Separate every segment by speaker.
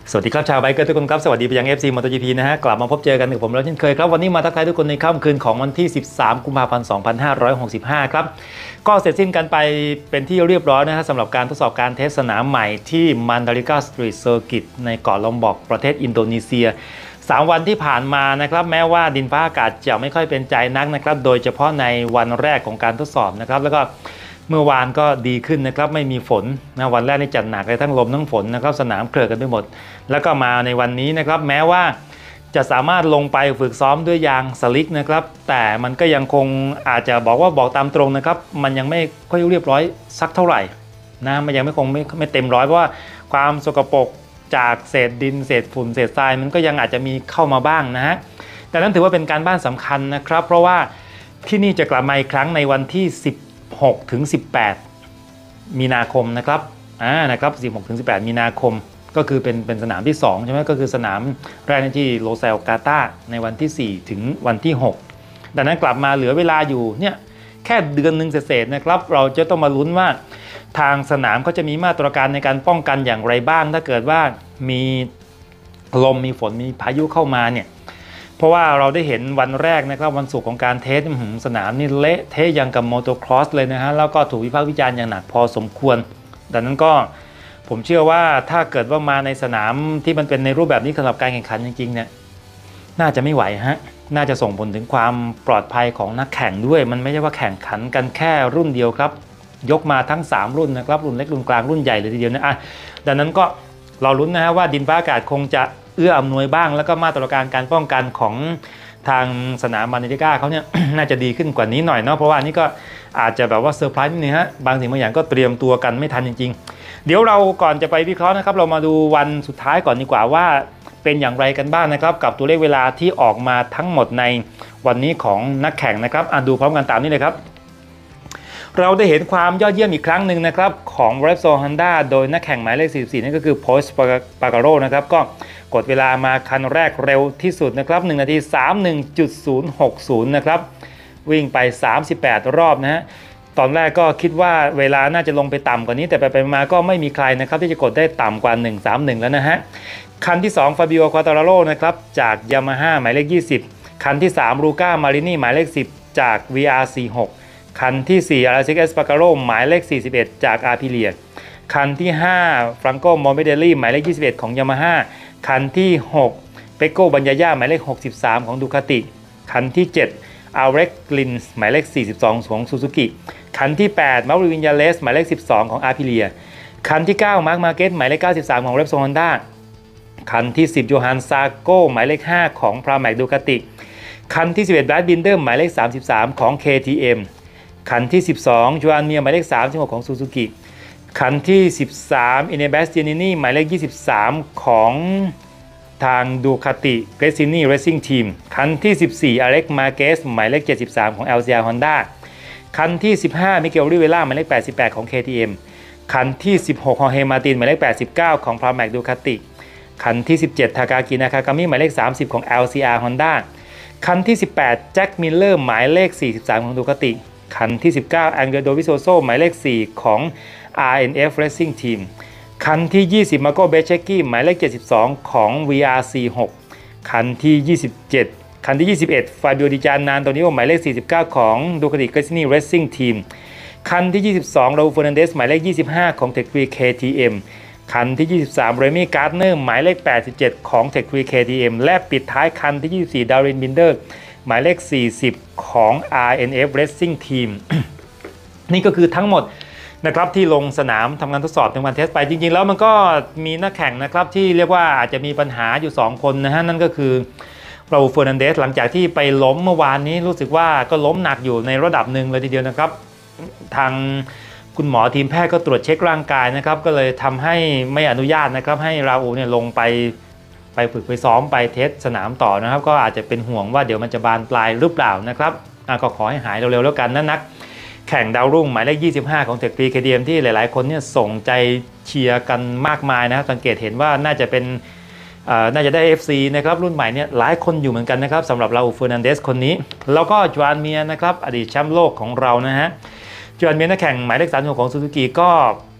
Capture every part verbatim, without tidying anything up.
Speaker 1: สวัสดีครับชาวไบเกอร์ทุกคนครับสวัสดีไปยัง เอฟ ซี MotoGP นะฮะกลับมาพบเจอกันกับผมแล้วเช่นเคยครับวันนี้มาทักทายทุกคนในค่ำคืนของวันที่สิบสามกุมภาพันธ์สองพันห้าร้อยหกสิบห้าครับก็เสร็จสิ้นกันไปเป็นที่เรียบร้อยนะฮะสำหรับการทดสอบการเทสสนามใหม่ที่มันดาริกาสตรีทเซอร์กิตในเกาะลอมบอกประเทศอินโดนีเซียสามวันที่ผ่านมานะครับแม้ว่าดินฟ้าอากาศจะไม่ค่อยเป็นใจนักนะครับโดยเฉพาะในวันแรกของการทดสอบนะครับแล้วก็เมื่อวานก็ดีขึ้นนะครับไม่มีฝนนะวันแรกนี่จัดหนักเลยทั้งลมทั้งฝนนะครับสนามเคลือะกันไปหมดแล้วก็มาในวันนี้นะครับแม้ว่าจะสามารถลงไปฝึกซ้อมด้วยยางสลิกนะครับแต่มันก็ยังคงอาจจะบอกว่าบอกตามตรงนะครับมันยังไม่ค่อยเรียบร้อยสักเท่าไหร่นะมันยังไม่คงไม่ไม่เต็มร้อยเพราะว่าความสกปรกจากเศษดินเศษฝุ่นเศษทรายมันก็ยังอาจจะมีเข้ามาบ้างนะฮะแต่นั้นถือว่าเป็นการบ้านสำคัญนะครับเพราะว่าที่นี่จะกลับมาอีกครั้งในวันที่สิบหกถึงสิบแปดมีนาคมนะครับอ่านะครับสิบหกถึงสิบแปดมีนาคมก็คือเป็นเป็นสนามที่สองใช่ไหมก็คือสนามแรกที่โลเซลกาตาในวันที่สี่ถึงวันที่หกดังนั้นกลับมาเหลือเวลาอยู่เนี่ยแค่เดือนหนึ่งเศษๆนะครับเราจะต้องมาลุ้นว่าทางสนามเขาจะมีมาตรการในการป้องกันอย่างไรบ้างถ้าเกิดว่ามีลมมีฝนมีพายุเข้ามาเนี่ยเพราะว่าเราได้เห็นวันแรกนะครับวันศุกร์ของการเทสสนามนี่เละเทะยังกับโมโตครอสเลยนะฮะแล้วก็ถูกวิพากษ์วิจารณ์อย่างหนักพอสมควรดังนั้นก็ผมเชื่อว่าถ้าเกิดว่ามาในสนามที่มันเป็นในรูปแบบนี้สำหรับการแข่งขันจริงๆเนี่ยน่าจะไม่ไหวฮะน่าจะส่งผลถึงความปลอดภัยของนักแข่งด้วยมันไม่ใช่ว่าแข่งขันกันแค่รุ่นเดียวครับยกมาทั้งสามรุ่นนะครับรุ่นเล็กรุ่นกลางรุ่นใหญ่เลยทีเดียวนะอ่ะดังนั้นก็เราลุ้นนะฮะว่าดินฟ้าอากาศคงจะเอื้ออำนวยบ้างแล้วก็มาตรการการป้องกันของทางสนามมันดาริกาเขาเนี่ย น่าจะดีขึ้นกว่านี้หน่อยเนาะเพราะว่านี่ก็อาจจะแบบว่าเซอร์ไพรส์นิดนึงฮะบางสิ่งบางอย่างก็เตรียมตัวกันไม่ทันจริงๆเดี๋ยวเราก่อนจะไปวิเคราะห์นะครับเรามาดูวันสุดท้ายก่อนดีกว่าว่าเป็นอย่างไรกันบ้าง นะครับกับตัวเลขเวลาที่ออกมาทั้งหมดในวันนี้ของนักแข่งนะครับอ่ะดูพร้อมกันตามนี้เลยครับเราได้เห็นความยอดเยี่ยมอีกครั้งหนึ่งนะครับของ Repsol Honda โดยนักแข่งหมายเลขสี่สิบสี่นั่นก็คือ Porsche Espargaro นะครับก็กดเวลามาคันแรกเร็วที่สุดนะครับหนึ่งนาที สามสิบเอ็ดจุดศูนย์หกศูนย์ นะครับวิ่งไปสามสิบแปดรอบนะฮะตอนแรกก็คิดว่าเวลาน่าจะลงไปต่ำกว่านี้แต่ไปไปมาก็ไม่มีใครนะครับที่จะกดได้ต่ำกว่าหนึ่งร้อยสามสิบเอ็ดแล้วนะฮะคันที่สอง Fabio Quartararo นะครับจาก Yamaha หมายเลขยี่สิบคันที่สาม Luca Marini หมายเลขสิบจาก วี อาร์ สี่สิบหกคันที่สี่ Aleix Espargaro หมายเลขสี่สิบเอ็ดจาก Aprilia คันที่ห้า Franco Morbidelli หมายเลขยี่สิบเอ็ดของ Yamaha คันที่หก Pecco Bagnaia หมายเลขหกสิบสามของ Ducati คันที่เจ็ด Alex Rins หมายเลขสี่สิบสองของ Suzuki คันที่แปด Mauro Viñales หมายเลขสิบสองของ Aprilia คันที่เก้า Marc Marquez หมายเลขเก้าสิบสามของ Repsol Honda คันที่สิบ Johan Zarco หมายเลขห้าของ Pramac Ducati คันที่สิบเอ็ด Brad Binder หมายเลขสามสิบสามของ เค ที เอ็มคันที่สิบสอง Joan Mir หมายเลขสามสิบหกของ Suzuki คันที่สิบสาม Enea Bastianini หมายเลขยี่สิบสามของทาง Ducati Gresini Racing Team คันที่สิบสี่ Alex Marquez หมายเลขเจ็ดสิบสามของ แอล ซี อาร์ Honda คันที่สิบห้า Miguel Oliveira หมายเลขแปดสิบแปดของ เค ที เอ็ม คันที่สิบหก Jorge Martin หมายเลขแปดสิบเก้าของ Pramac Ducati คันที่สิบเจ็ด Takaki Nakagami หมายเลขสามสิบของ แอล ซี อาร์ Honda คันที่สิบแปด Jack Miller หมายเลขสี่สิบสามของ Ducatiคันที่สิบเก้า Angel Dovizioso หมายเลขสี่ของ อาร์ เอ็น เอฟ Racing Team คันที่ยี่สิบ Marco Bezzecchi หมายเลขเจ็ดสิบสองของ วี อาร์ สี่สิบหก คันที่ยี่สิบเจ็ดคันที่ยี่สิบเอ็ด Fabio Di Giannantonio หมายเลขสี่สิบเก้าของ Ducati Gresini Racing Team คันที่ยี่สิบสอง Raul Fernandez หมายเลขยี่สิบห้าของ Tech Three เค ที เอ็ม คันที่ยี่สิบสาม Remy Gardner หมายเลขแปดสิบเจ็ดของ Tech Three เค ที เอ็ม และปิดท้ายคันที่ยี่สิบสี่ Darren Binder หมายเลขสี่สิบของ อาร์ เอ็น เอฟ Racing Team นี่ก็คือทั้งหมดนะครับที่ลงสนามทำงานทดสอบในวันเทสไปจริงๆแล้วมันก็มีนักแข่งนะครับที่เรียกว่าอาจจะมีปัญหาอยู่สองคนนะฮะนั่นก็คือราอูล เฟอร์นันเดสหลังจากที่ไปล้มเมื่อวานนี้รู้สึกว่าก็ล้มหนักอยู่ในระดับหนึ่งเลยทีเดียวนะครับทางคุณหมอทีมแพทย์ก็ตรวจเช็คร่างกายนะครับก็เลยทำให้ไม่อนุญาตนะครับให้ราอูลเนี่ยลงไปไปฝึกไปซ้อมไปเทสสนามต่อนะครับก็อาจจะเป็นห่วงว่าเดี๋ยวมันจะบานปลายหรือเปล่านะครับก็ขอให้หายเร็วๆแล้วกันนะนักแข่งดาวรุ่งหมายเลขยี่สิบห้าของ Tech Three เค ที เอ็ม ที่หลายๆคนเนี่ยส่งใจเชียร์กันมากมายนะครับสังเกตเห็นว่าน่าจะเป็นน่าจะได้ เอฟ ซี นะครับรุ่นใหม่เนี่ยหลายคนอยู่เหมือนกันนะครับสำหรับราอูล เฟอร์นันเดสคนนี้แล้วก็จวานเมียนะครับอดีตแชมป์โลกของเรานะฮะจวานเมียนักแข่งหมายเลขสามสิบหกของซูซูกิก็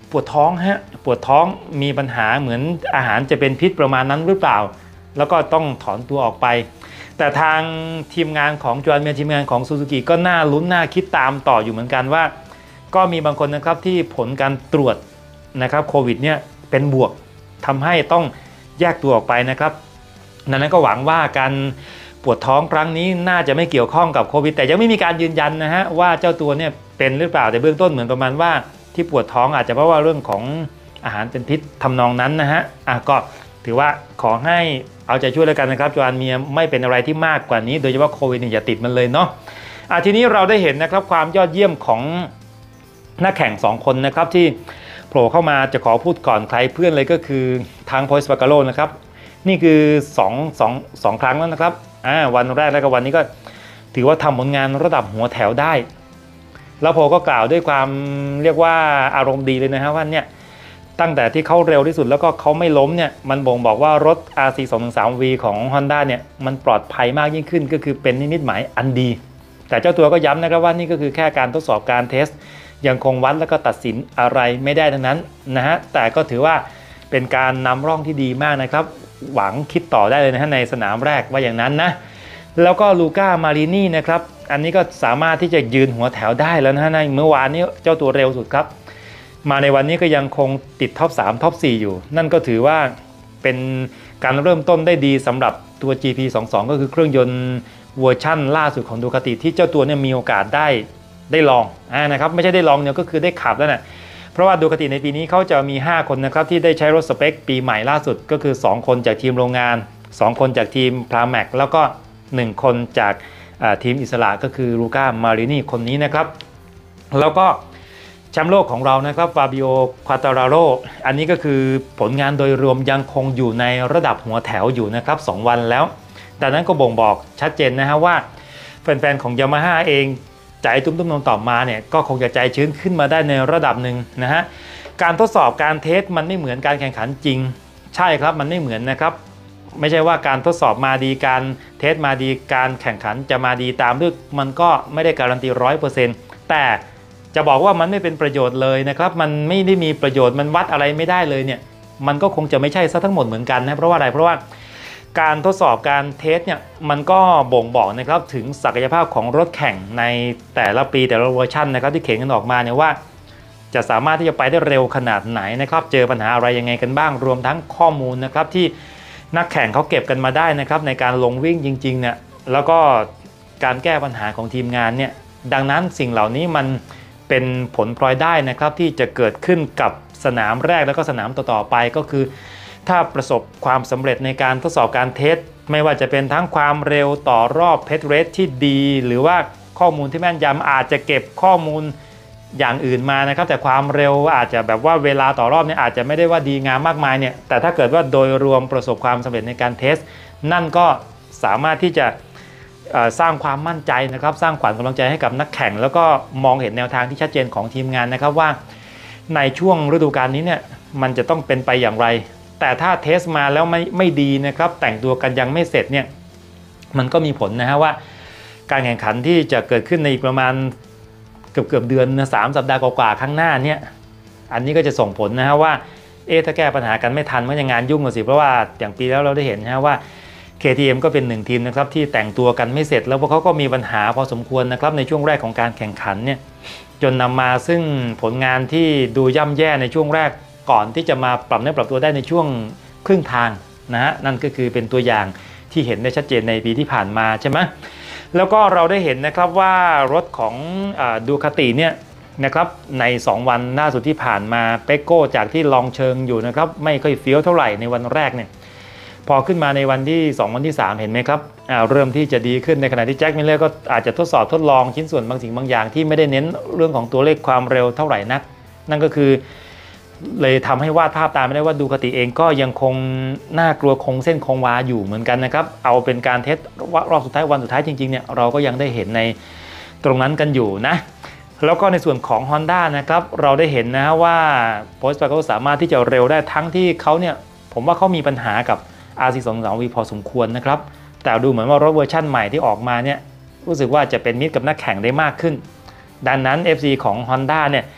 Speaker 1: ปวดท้องฮะปวดท้องมีปัญหาเหมือนอาหารจะเป็นพิษประมาณนั้นหรือเปล่าแล้วก็ต้องถอนตัวออกไปแต่ทางทีมงานของจวนเมียทีมงานของซูซูกิก็น่าลุ้นน่าคิดตามต่ออยู่เหมือนกันว่าก็มีบางคนนะครับที่ผลการตรวจนะครับโควิดเนี่ยเป็นบวกทำให้ต้องแยกตัวออกไปนะครับนั้นก็หวังว่าการปวดท้องครั้งนี้น่าจะไม่เกี่ยวข้องกับโควิดแต่ยังไม่มีการยืนยันนะฮะว่าเจ้าตัวเนี่ยเป็นหรือเปล่าแต่เบื้องต้นเหมือนประมาณว่าที่ปวดท้องอาจจะเพราะว่าเรื่องของอาหารเป็นพิษทำนองนั้นนะฮะอ่ะก็ถือว่าขอให้เอาใจช่วยแล้วกันนะครับจวนเมียไม่เป็นอะไรที่มากกว่านี้โดยเฉพาะโควิดเนี่ยอย่าติดมันเลยเนาะอ่ะทีนี้เราได้เห็นนะครับความยอดเยี่ยมของนักแข่งสองคนนะครับที่โผล่เข้ามาจะขอพูดก่อนใครเพื่อนเลยก็คือทางโพสปาการโลนะครับนี่คือสองสองสองครั้งแล้วนะครับอ่าวันแรกและก็วันนี้ก็ถือว่าทำผลงานระดับหัวแถวได้แล้วโพก็กล่าวด้วยความเรียกว่าอารมณ์ดีเลยนะฮะว่าเนี่ยตั้งแต่ที่เขาเร็วที่สุดแล้วก็เขาไม่ล้มเนี่ยมันบ่งบอกว่ารถ อาร์ ซี สองหนึ่งสาม วี ของ Honda เนี่ยมันปลอดภัยมากยิ่งขึ้นก็คือเป็นนิมิตหมายอันดีแต่เจ้าตัวก็ย้ำนะครับว่านี่ก็คือแค่การทดสอบการเทสยังคงวัดแล้วก็ตัดสินอะไรไม่ได้ทั้งนั้นนะฮะแต่ก็ถือว่าเป็นการนำร่องที่ดีมากนะครับหวังคิดต่อได้เลยนะฮะในสนามแรกว่าอย่างนั้นนะแล้วก็ลูก้ามารินี่นะครับอันนี้ก็สามารถที่จะยืนหัวแถวได้แล้วนะฮะในเมื่อวานนี้เจ้าตัวเร็วสุดครับมาในวันนี้ก็ยังคงติดท็อปสามท็อปสี่อยู่นั่นก็ถือว่าเป็นการเริ่มต้นได้ดีสำหรับตัว จี พี สองสิบสอง ก็คือเครื่องยนต์เวอร์ชั่นล่าสุดของดูคาติที่เจ้าตัวเนี่ยมีโอกาสได้ได้ลองอ่านะครับไม่ใช่ได้ลองเนี่ยก็คือได้ขับแล้วนะเพราะว่าดูคาติในปีนี้เขาจะมีห้าคนนะครับที่ได้ใช้รถสเปคปีใหม่ล่าสุดก็คือสองคนจากทีมโรงงานสองคนจากทีมพราแม็กแล้วก็หนึ่งคนจากทีมอิสระก็คือลูก้ามารินี่คนนี้นะครับแล้วก็แชมป์โลกของเรานะครับฟาบิโอควาตาราโรอันนี้ก็คือผลงานโดยรวมยังคงอยู่ในระดับหัวแถวอยู่นะครับสองวันแล้วดังนั้นก็บ่งบอกชัดเจนนะฮะว่าแฟนๆของยามาฮ่าเองใจตุ้มๆนองต่อมาเนี่ยก็คงจะใจชื้นขึ้นมาได้ในระดับหนึ่งนะฮะการทดสอบการเทสมันไม่เหมือนการแข่งขันจริงใช่ครับมันไม่เหมือนนะครับไม่ใช่ว่าการทดสอบมาดีการเทสมาดีการแข่งขันจะมาดีตามด้วยมันก็ไม่ได้การันตีร้อยเปอร์เซ็นต์แต่จะบอกว่ามันไม่เป็นประโยชน์เลยนะครับมันไม่ได้มีประโยชน์มันวัดอะไรไม่ได้เลยเนี่ยมันก็คงจะไม่ใช่ซะทั้งหมดเหมือนกันนะเพราะว่าอะไรเพราะว่าการทดสอบการเทสเนี่ยมันก็บ่งบอกนะครับถึงศักยภาพของรถแข่งในแต่ละปีแต่ละเวอร์ชันนะครับที่เข็นกันออกมาเนี่ยว่าจะสามารถที่จะไปได้เร็วขนาดไหนนะครับเจอปัญหาอะไรยังไงกันบ้างรวมทั้งข้อมูลนะครับที่นักแข่งเขาเก็บกันมาได้นะครับในการลงวิ่งจริงๆเนี่ยแล้วก็การแก้ปัญหาของทีมงานเนี่ยดังนั้นสิ่งเหล่านี้มันเป็นผลพลอยได้นะครับที่จะเกิดขึ้นกับสนามแรกแล้วก็สนามต่อๆไปก็คือถ้าประสบความสำเร็จในการทดสอบการเทสไม่ว่าจะเป็นทั้งความเร็วต่อรอบเพจเรทที่ดีหรือว่าข้อมูลที่แม่นยำอาจจะเก็บข้อมูลอย่างอื่นมานะครับแต่ความเร็วอาจจะแบบว่าเวลาต่อรอบเนี่ยอาจจะไม่ได้ว่าดีงามมากมายเนี่ยแต่ถ้าเกิดว่าโดยรวมประสบความสำเร็จในการเทสนั่นก็สามารถที่จะสร้างความมั่นใจนะครับสร้างขวัญกำลังใจให้กับนักแข่งแล้วก็มองเห็นแนวทางที่ชัดเจนของทีมงานนะครับว่าในช่วงฤดูกาลนี้เนี่ยมันจะต้องเป็นไปอย่างไรแต่ถ้าเทสมาแล้วไม่ไม่ดีนะครับแต่งตัวกันยังไม่เสร็จเนี่ยมันก็มีผลนะฮะว่าการแข่งขันที่จะเกิดขึ้นในอีกประมาณเกือบเกือบเดือนนะสามสัปดาห์กว่าๆข้างหน้าเนี่ยอันนี้ก็จะส่งผลนะฮะว่าเอ๊ะถ้าแก้ปัญหากันไม่ทันมันจะงานยุ่งกันสิเพราะว่าอย่างปีแล้วเราได้เห็นนะฮะว่า เค ที เอ็ม ก็เป็นหนึ่งทีมนะครับที่แต่งตัวกันไม่เสร็จแล้วพวกเขาก็มีปัญหาพอสมควรนะครับในช่วงแรกของการแข่งขันเนี่ยจนนำมาซึ่งผลงานที่ดูย่ำแย่ในช่วงแรกก่อนที่จะมาปรับเนื้อปรับตัวได้ในช่วงครึ่งทางนะฮะนั่นก็คือเป็นตัวอย่างที่เห็นได้ชัดเจนในปีที่ผ่านมาใช่ไหมแล้วก็เราได้เห็นนะครับว่ารถของดูคาติเนี่ยนะครับในสองวันล่าสุดที่ผ่านมาเปโก้จากที่ลองเชิงอยู่นะครับไม่ค่อยเฟี้ยวเท่าไหร่ในวันแรกเนี่ยพอขึ้นมาในวันที่สองวันที่สามเห็นไหมครับเริ่มที่จะดีขึ้นในขณะที่แจ็คมิลเลอร์ก็อาจจะทดสอบทดลองชิ้นส่วนบางสิ่งบางอย่างที่ไม่ได้เน้นเรื่องของตัวเลขความเร็วเท่าไหร่นักนั่นก็คือเลยทำให้วาดภาพตามไม่ได้ว่าดูคติเองก็ยังคงน่ากลัวคงเส้นคงวาอยู่เหมือนกันนะครับเอาเป็นการเทสรอบสุดท้ายวันสุดท้ายจริงๆเนี่ยเราก็ยังได้เห็นในตรงนั้นกันอยู่นะแล้วก็ในส่วนของ Honda นะครับเราได้เห็นนะว่าโพสต์ก็สามารถที่จะเร็วได้ทั้งที่เขาเนี่ยผมว่าเขามีปัญหากับ อาร์ ซี สองสิบสอง วี พอสมควรนะครับแต่ดูเหมือนว่ารถเวอร์ชั่นใหม่ที่ออกมาเนี่ยรู้สึกว่าจะเป็นมิตรกับนักแข่งได้มากขึ้นดังนั้น เอฟ ซี ของ Honda เนี่ย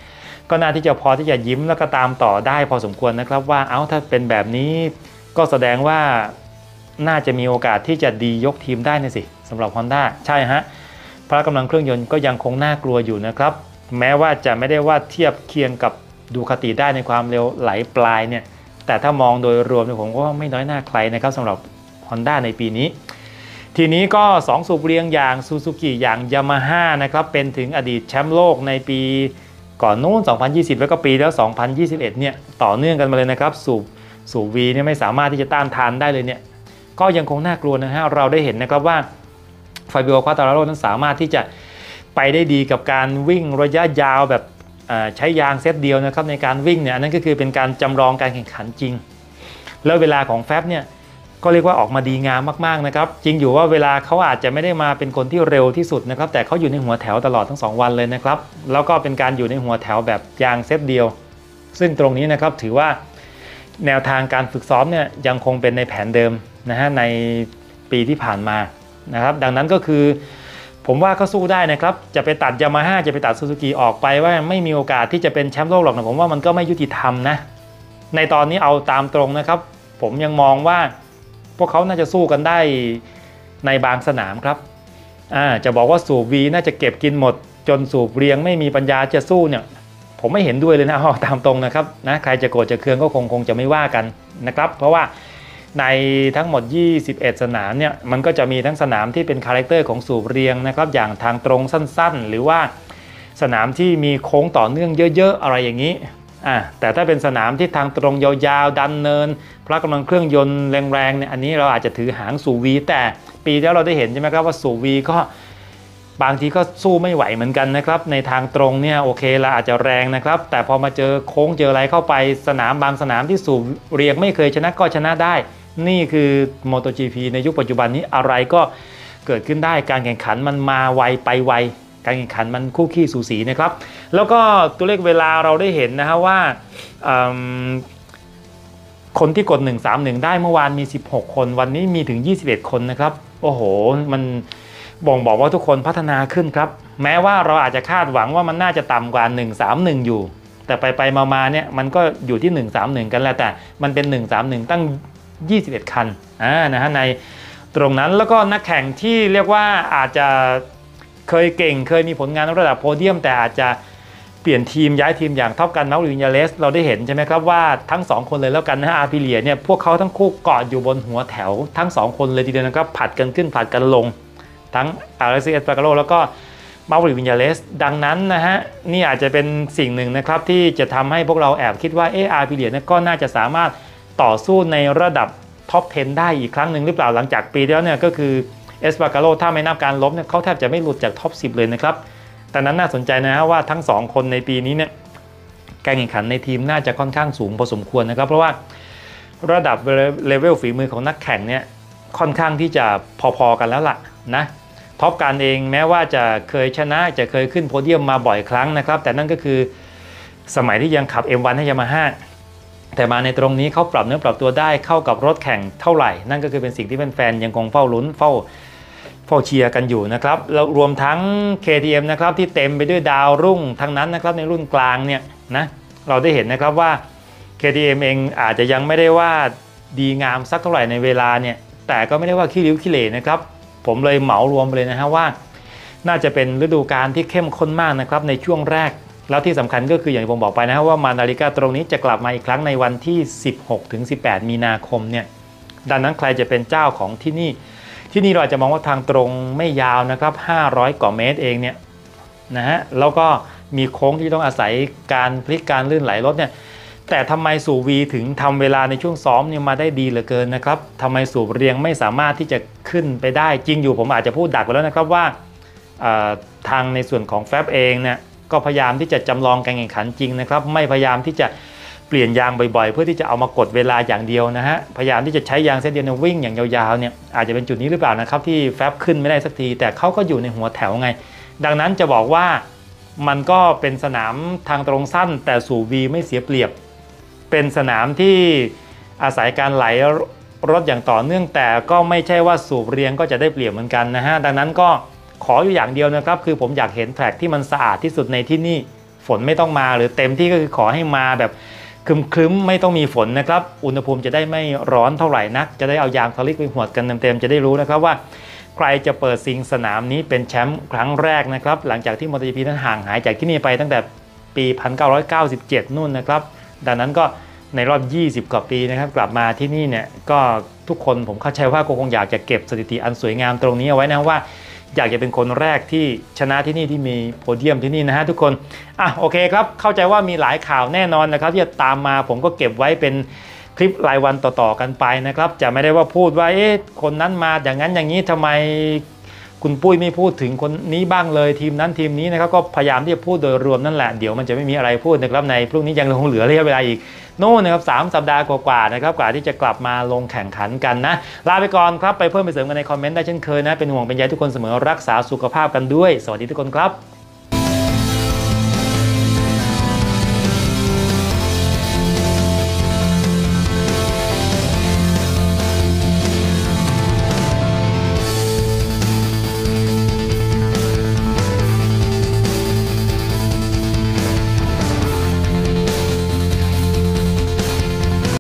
Speaker 1: ก็น่าที่จะพอที่จะยิ้มแล้วก็ตามต่อได้พอสมควรนะครับว่าเอ้าถ้าเป็นแบบนี้ก็แสดงว่าน่าจะมีโอกาสที่จะดียกทีมได้นะสิสำหรับ Honda ใช่ฮะพละกำลังเครื่องยนต์ก็ยังคงน่ากลัวอยู่นะครับแม้ว่าจะไม่ได้ว่าเทียบเคียงกับดูคาติได้ในความเร็วไหลปลายเนี่ยแต่ถ้ามองโดยรวมผมก็ว่าไม่น้อยหน้าใครนะครับสำหรับ Honda ในปีนี้ทีนี้ก็สองสูบเรียงอย่างซูซูกิอย่างยามาฮ่านะครับเป็นถึงอดีตแชมป์โลกในปีก่อนนู้นสองพันยี่สิบแล้วก็ปีแล้วสองพันยี่สิบเอ็ดเนี่ยต่อเนื่องกันมาเลยนะครับสูบสูบ V เนี่ยไม่สามารถที่จะต้านทานได้เลยเนี่ยก็ยังคงน่ากลัวนะฮะเราได้เห็นนะครับว่าฟาบิโอ ควาตาราโรนั้นสามารถที่จะไปได้ดีกับการวิ่งระยะยาวแบบใช้ยางเซตเดียวนะครับในการวิ่งเนี่ยอันนั้นก็คือเป็นการจำลองการแข่งขันจริงแล้วเวลาของแฟบเนี่ยก็เรียกว่าออกมาดีงามมากๆนะครับจริงอยู่ว่าเวลาเขาอาจจะไม่ได้มาเป็นคนที่เร็วที่สุดนะครับแต่เขาอยู่ในหัวแถวตลอดทั้งสองวันเลยนะครับแล้วก็เป็นการอยู่ในหัวแถวแบบยางเซตเดียวซึ่งตรงนี้นะครับถือว่าแนวทางการฝึกซ้อมเนี่ยยังคงเป็นในแผนเดิมนะฮะในปีที่ผ่านมานะครับดังนั้นก็คือผมว่าก็สู้ได้นะครับจะไปตัดยามาฮ่าจะไปตัดซูซูกิออกไปว่าไม่มีโอกาสที่จะเป็นแชมป์โลกหรอกนะผมว่ามันก็ไม่ยุติธรรมนะในตอนนี้เอาตามตรงนะครับผมยังมองว่าพวกเขาน่าจะสู้กันได้ในบางสนามครับอ่าจะบอกว่าสูบ V น่าจะเก็บกินหมดจนสูบเรียงไม่มีปัญญาจะสู้เนี่ยผมไม่เห็นด้วยเลยนะเอาตามตรงนะครับนะใครจะโกรธจะเคืองก็คงคงจะไม่ว่ากันนะครับเพราะว่าในทั้งหมดยี่สิบเอ็ดสนามเนี่ยมันก็จะมีทั้งสนามที่เป็นคาแรคเตอร์ของสูบเรียงนะครับอย่างทางตรงสั้นๆหรือว่าสนามที่มีโค้งต่อเนื่องเยอะๆอะไรอย่างนี้อ่าแต่ถ้าเป็นสนามที่ทางตรงยาวๆดันเนินพละกำลังเครื่องยนต์แรงๆเนี่ยอันนี้เราอาจจะถือหางสูบ V แต่ปีที่เราได้เห็นใช่ไหมครับว่าสูบ V ก็บางทีก็สู้ไม่ไหวเหมือนกันนะครับในทางตรงเนี่ยโอเคละอาจจะแรงนะครับแต่พอมาเจอโค้งเจออะไรเข้าไปสนามบางสนามที่สูบเรียงไม่เคยชนะก็ชนะได้นี่คือ MotoGP ในยุคปัจจุบันนี้อะไรก็เกิดขึ้นได้การแข่งขันมันมาไวไปไวการแข่งขันมันคู่ขี้สูสีนะครับแล้วก็ตัวเลขเวลาเราได้เห็นนะฮะว่าคนที่กดหนึ่งสามหนึ่งได้เมื่อวานมีสิบหกคนวันนี้มีถึงยี่สิบเอ็ดคนนะครับโอ้โหมันบ่งบอกว่าทุกคนพัฒนาขึ้นครับแม้ว่าเราอาจจะคาดหวังว่ามันน่าจะต่ำกว่าหนึ่งสามหนึ่งอยู่แต่ไปไปมาๆเนี่ยมันก็อยู่ที่หนึ่งสามหนึ่งกันแล้วแต่มันเป็นหนึ่งสามหนึ่งตั้งยี่สิบเอ็ดคันอ่านะฮะในตรงนั้นแล้วก็นักแข่งที่เรียกว่าอาจจะเคยเก่งเคยมีผลงานระดับโพเดียมแต่อาจจะเปลี่ยนทีมย้ายทีมอย่างท็อปกันมาร์ค วินญาเลสเราได้เห็นใช่ไหมครับว่าทั้งสองคนเลยแล้วกันนะฮะอาร์พิเลียเนี่ยพวกเขาทั้งคู่เกาะอยู่บนหัวแถวทั้งสองคนเลยทีเดียวนะครับผัดกันขึ้นผัดกันลงทั้งอาร์เซสปาการโลแล้วก็มาร์ค วินญาเลสดังนั้นนะฮะนี่อาจจะเป็นสิ่งหนึ่งนะครับที่จะทำให้พวกเราแอบคิดว่าเอออาร์พิเลียเนี่ยก็น่าจะสามารถต่อสู้ในระดับท็อปสิบได้อีกครั้งหนึ่งหรือเปล่าหลังจากปีที่แล้วเนี่ยก็คือเอสปาการโลถ้าไม่นับการล้มเนี่ยเขาแทบจะไม่หลุดจากท็อปสิบเลยนะครับแต่นั้นน่าสนใจนะฮะว่าทั้งสองคนในปีนี้เนี่ยการแข่งขันในทีมน่าจะค่อนข้างสูงพอสมควรนะครับเพราะว่าระดับเลเวลฝีมือของนักแข่งเนี่ยค่อนข้างที่จะพอๆกันแล้วล่ะนะท็อปการเองแม้ว่าจะเคยชนะจะเคยขึ้นโพเดียมมาบ่อยครั้งนะครับแต่นั่นก็คือสมัยที่ยังขับ เอ็ม วัน ให้ยามาฮ่าแต่มาในตรงนี้เขาปรับเนื้อปรับตัวได้เข้ากับรถแข่งเท่าไหร่นั่นก็คือเป็นสิ่งที่แฟนๆยังคงเฝ้าลุ้นเฝ้าเฝ้าเชียร์กันอยู่นะครับแล้วรวมทั้ง เค ที เอ็ม นะครับที่เต็มไปด้วยดาวรุ่งทั้งนั้นนะครับในรุ่นกลางเนี่ยนะเราได้เห็นนะครับว่า เค ที เอ็ม เองอาจจะยังไม่ได้ว่าดีงามสักเท่าไหร่ในเวลาเนี่ยแต่ก็ไม่ได้ว่าขี้ริ้วขี้เหร่นะครับผมเลยเหมารวมไปเลยนะฮะว่าน่าจะเป็นฤดูกาลที่เข้มข้นมากนะครับในช่วงแรกแล้วที่สำคัญก็คืออย่างที่ผมบอกไปนะว่ามานาริกาตรงนี้จะกลับมาอีกครั้งในวันที่สิบหกถึงสิบแปดมีนาคมเนี่ยดังนั้นใครจะเป็นเจ้าของที่นี่ที่นี่เราจะมองว่าทางตรงไม่ยาวนะครับห้าร้อยกว่าเมตรเองเนี่ยนะฮะแล้วก็มีโค้งที่ต้องอาศัยการพลิกการลื่นไหลรถเนี่ยแต่ทำไมสูบ V ถึงทำเวลาในช่วงซ้อมเนี่ยมาได้ดีเหลือเกินนะครับทำไมสูบเรียงไม่สามารถที่จะขึ้นไปได้จริงอยู่ผมอาจจะพูดดักไปแล้วนะครับว่าทางในส่วนของแฟบเองเนี่ยก็พยายามที่จะจำลองการแข่งขันจริงนะครับไม่พยายามที่จะเปลี่ยนยางบ่อยๆเพื่อที่จะเอามากดเวลาอย่างเดียวนะฮะพยายามที่จะใช้ยางเส้นเดียววิ่งอย่างยาวๆเนี่ยอาจจะเป็นจุดนี้หรือเปล่านะครับที่แฟบขึ้นไม่ได้สักทีแต่เขาก็อยู่ในหัวแถวไงดังนั้นจะบอกว่ามันก็เป็นสนามทางตรงสั้นแต่สูบ V ไม่เสียเปรียบเป็นสนามที่อาศัยการไหลรถอย่างต่อเนื่องแต่ก็ไม่ใช่ว่าสูบเรียงก็จะได้เปรียบเหมือนกันนะฮะดังนั้นก็ขออยู่อย่างเดียวนะครับคือผมอยากเห็นแทร็กที่มันสะอาดที่สุดในที่นี่ฝนไม่ต้องมาหรือเต็มที่ก็คือขอให้มาแบบครึ้มๆไม่ต้องมีฝนนะครับอุณหภูมิจะได้ไม่ร้อนเท่าไหร่นักจะได้เอายางสลิกไปหวดกันเต็มๆจะได้รู้นะครับว่าใครจะเปิดซิงสนามนี้เป็นแชมป์ครั้งแรกนะครับหลังจากที่ MotoGP นั้นห่างหายจากที่นี่ไปตั้งแต่ปี หนึ่งพันเก้าร้อยเก้าสิบเจ็ด นู่นนะครับดังนั้นก็ในรอบยี่สิบกว่าปีนะครับกลับมาที่นี่เนี่ยก็ทุกคนผมเข้าใจว่าก็คงอยากจะเก็บสถิติอันสวยงามตรงนี้เอาไว้นะว่าอยากจะเป็นคนแรกที่ชนะที่นี่ที่มีโพเดียมที่นี่นะฮะทุกคนอ่ะโอเคครับเข้าใจว่ามีหลายข่าวแน่นอนนะครับที่จะตามมาผมก็เก็บไว้เป็นคลิปรายวันต่อๆกันไปนะครับจะไม่ได้ว่าพูดว่าเอ๊ะคนนั้นมาอย่างนั้นอย่างนี้ทำไมคุณปุ้ยไม่พูดถึงคนนี้บ้างเลยทีมนั้นทีมนี้นะครับก็พยายามที่จะพูดโดยรวมนั่นแหละเดี๋ยวมันจะไม่มีอะไรพูดนะครับในพรุ่งนี้ยังคงเหลือระยะเวลาอีกโน่นนะครับสามสัปดาห์กว่าๆนะครับกว่าที่จะกลับมาลงแข่งขันกันนะลาไปก่อนครับไปเพิ่มไปเสริมกันในคอมเมนต์ได้เช่นเคยนะเป็นห่วงเป็นใยทุกคนเสมอรักษาสุขภาพกันด้วยสวัสดีทุกคนครับ